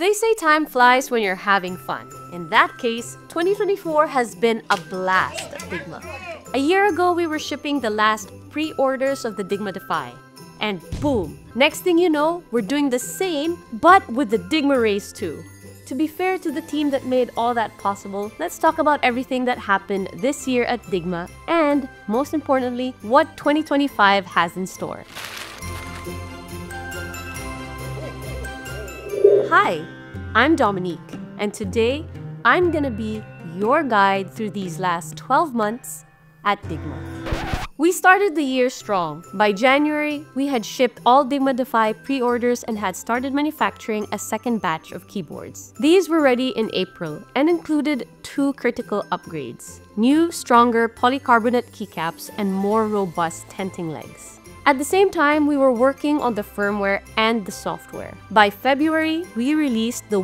They say time flies when you're having fun. In that case, 2024 has been a blast at Dygma. A year ago, we were shipping the last pre-orders of the Dygma Defy. And boom! Next thing you know, we're doing the same, but with the Dygma Raise too. To be fair to the team that made all that possible, let's talk about everything that happened this year at Dygma and, most importantly, what 2025 has in store. Hi, I'm Dominique, and today I'm gonna be your guide through these last 12 months at Dygma. We started the year strong. By January, we had shipped all Dygma Defy pre-orders and had started manufacturing a second batch of keyboards. These were ready in April and included 2 critical upgrades: new, stronger polycarbonate keycaps and more robust tenting legs. At the same time, we were working on the firmware and the software. By February, we released the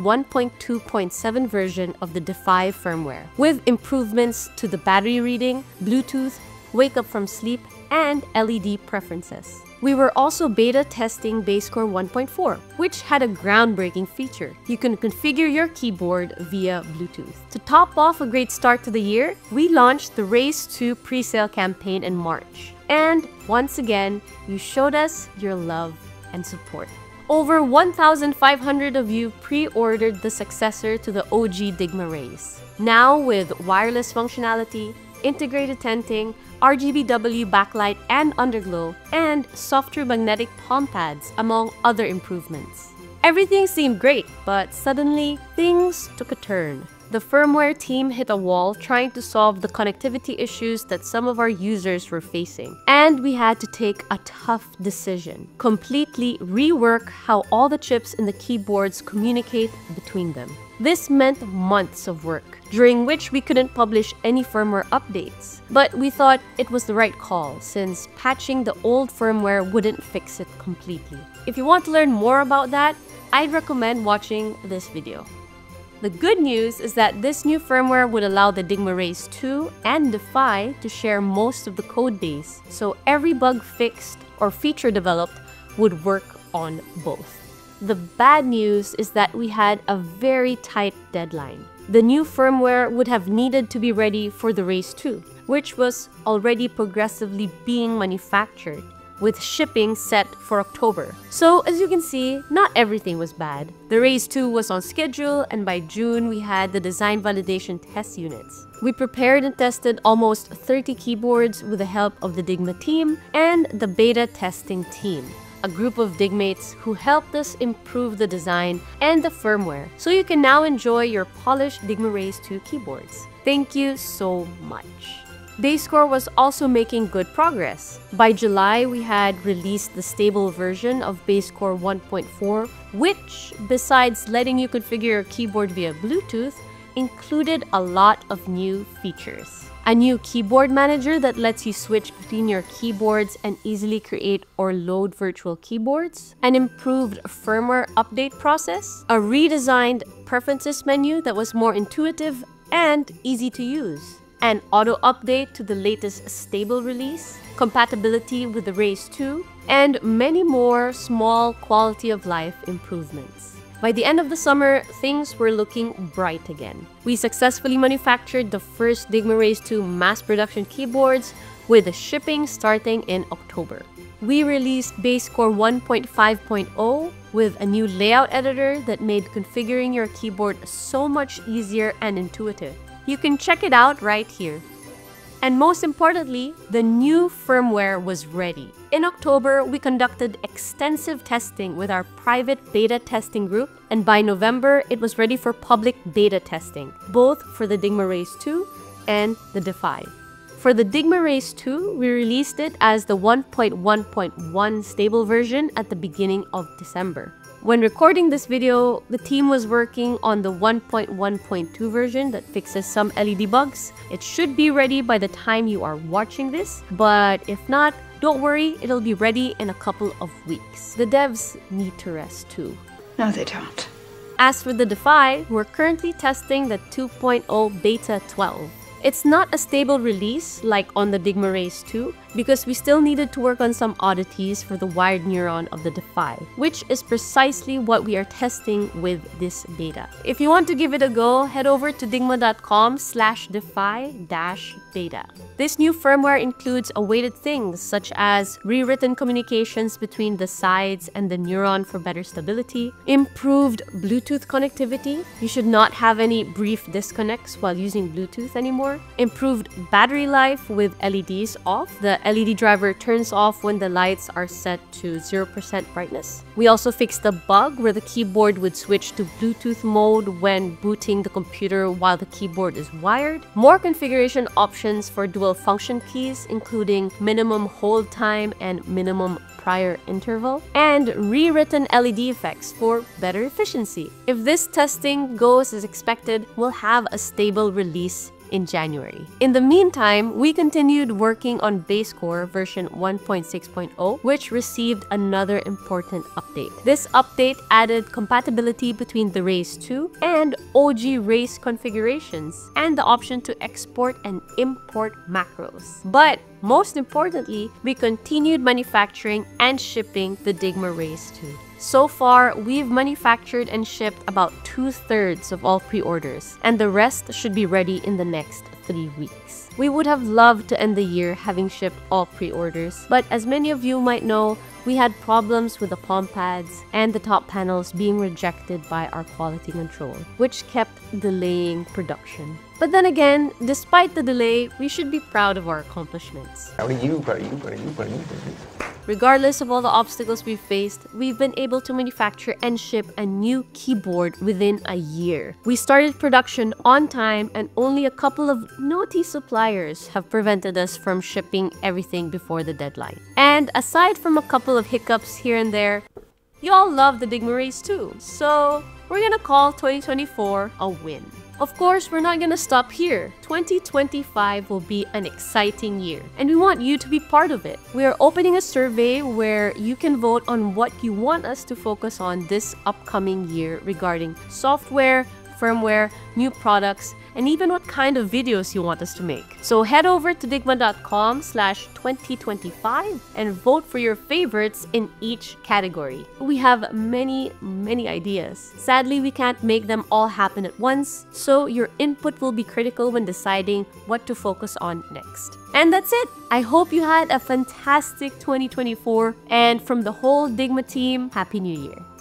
1.2.7 version of the Defy firmware, with improvements to the battery reading, Bluetooth, wake up from sleep, and LED preferences. We were also beta testing Bazecor 1.4, which had a groundbreaking feature. You can configure your keyboard via Bluetooth. To top off a great start to the year, we launched the Raise 2 pre-sale campaign in March. And once again, you showed us your love and support. Over 1,500 of you pre-ordered the successor to the OG Dygma Raise. Now with wireless functionality, integrated tenting, RGBW backlight and underglow, and softer magnetic palm pads, among other improvements. Everything seemed great, but suddenly, things took a turn. The firmware team hit a wall trying to solve the connectivity issues that some of our users were facing. And we had to take a tough decision: completely rework how all the chips in the keyboards communicate between them. This meant months of work, during which we couldn't publish any firmware updates. But we thought it was the right call, since patching the old firmware wouldn't fix it completely. If you want to learn more about that, I'd recommend watching this video. The good news is that this new firmware would allow the Dygma Raise 2 and Defy to share most of the code base, so every bug fixed or feature developed would work on both. The bad news is that we had a very tight deadline. The new firmware would have needed to be ready for the Raise 2, which was already progressively being manufactured, with shipping set for October. So as you can see, not everything was bad. The Raise 2 was on schedule, and by June we had the design validation test units. We prepared and tested almost 30 keyboards with the help of the Dygma team and the beta testing team, a group of Dygmates who helped us improve the design and the firmware, so you can now enjoy your polished Dygma Raise 2 keyboards. Thank you so much. Bazecor was also making good progress. By July, we had released the stable version of Bazecor 1.4, which, besides letting you configure your keyboard via Bluetooth, included a lot of new features. A new keyboard manager that lets you switch between your keyboards and easily create or load virtual keyboards, an improved firmware update process, a redesigned preferences menu that was more intuitive and easy to use, an auto update to the latest stable release, compatibility with the Raise 2, and many more small quality of life improvements. By the end of the summer, things were looking bright again. We successfully manufactured the first Dygma Raise 2 mass production keyboards, with the shipping starting in October. We released Bazecor 1.5.0 with a new layout editor that made configuring your keyboard so much easier and intuitive. You can check it out right here. And most importantly, the new firmware was ready. In October, we conducted extensive testing with our private beta testing group, and by November, it was ready for public beta testing, both for the Dygma Raise 2 and the Defy. For the Dygma Raise 2, we released it as the 1.1.1 stable version at the beginning of December. When recording this video, the team was working on the 1.1.2 version that fixes some LED bugs. It should be ready by the time you are watching this, but if not, don't worry, it'll be ready in a couple of weeks. The devs need to rest too. No, they don't. As for the Defy, we're currently testing the 2.0 Beta 12. It's not a stable release like on the Dygma Raise 2, because we still needed to work on some oddities for the wired neuron of the Defy, which is precisely what we are testing with this beta. If you want to give it a go, head over to dygma.com/defy-beta. This new firmware includes awaited things such as rewritten communications between the sides and the neuron for better stability, improved Bluetooth connectivity. You should not have any brief disconnects while using Bluetooth anymore, improved battery life with LEDs off. The LED driver turns off when the lights are set to 0% brightness. We also fixed the bug where the keyboard would switch to Bluetooth mode when booting the computer while the keyboard is wired. More configuration options for dual function keys, including minimum hold time and minimum prior interval, and rewritten LED effects for better efficiency. If this testing goes as expected, we'll have a stable release in January. In the meantime, we continued working on Bazecor version 1.6.0, which received another important update. This update added compatibility between the Raise 2 and OG Raise configurations, and the option to export and import macros. But most importantly, we continued manufacturing and shipping the Dygma Raise 2. So far, we've manufactured and shipped about 2/3 of all pre-orders, and the rest should be ready in the next 3 weeks. We would have loved to end the year having shipped all pre-orders, but as many of you might know, we had problems with the palm pads and the top panels being rejected by our quality control, which kept delaying production. But then again, despite the delay, we should be proud of our accomplishments. Regardless of all the obstacles we've faced, we've been able to manufacture and ship a new keyboard within a year. We started production on time, and only a couple of naughty suppliers have prevented us from shipping everything before the deadline. And aside from a couple of hiccups here and there, y'all love the Dygma Raise too, so we're gonna call 2024 a win. Of course, we're not gonna stop here. 2025 will be an exciting year, and we want you to be part of it. We are opening a survey where you can vote on what you want us to focus on this upcoming year regarding software, firmware, new products, and even what kind of videos you want us to make. So head over to dygma.com/2025 and vote for your favorites in each category. We have many ideas. Sadly, we can't make them all happen at once, so your input will be critical when deciding what to focus on next. And that's it! I hope you had a fantastic 2024, and from the whole Dygma team, Happy New Year!